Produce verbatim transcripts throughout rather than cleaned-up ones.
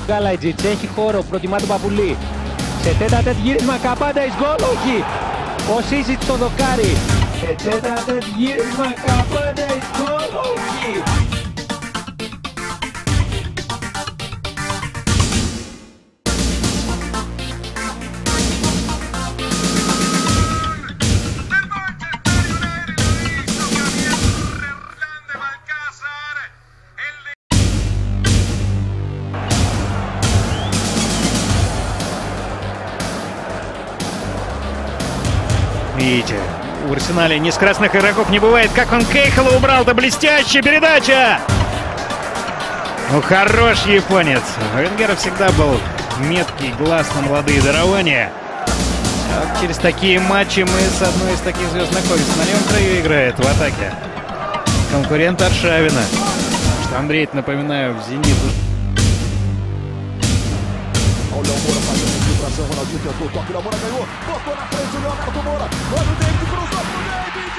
Γκάλατζιτς έχει χώρο, προτιμά τον Παπουλή. Σε τέτα τέτ γύρισμα Καπάντας, γκολ, όχι! Ο Σίσιτς το δοκάρι. Σε τέτα τέτ γύρισμα Καπάντας, γκολ, όχι! Видите, у Арсенале ни с красных игроков не бывает. Как он Кейхела убрал-то, блестящая передача! Ну, хорош японец. У Венгера всегда был меткий глаз на молодые дарования. А вот через такие матчи мы с одной из таких звезд находимся. На левом краю играет в атаке конкурент Аршавина. Что Андрей, напоминаю, в «Зенит». Ronaldinho tentou, toque da Moura, ganhou, botou na frente o Leonardo Moura, olha o David, cruzou pro David!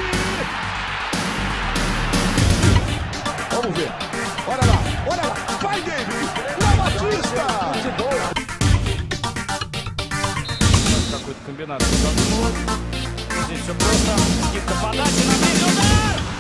Vamos ver, olha lá, olha lá, vai David, Léo Batista! Какой-то комбинацию. Здесь все просто, скидка подачи на ближний удар!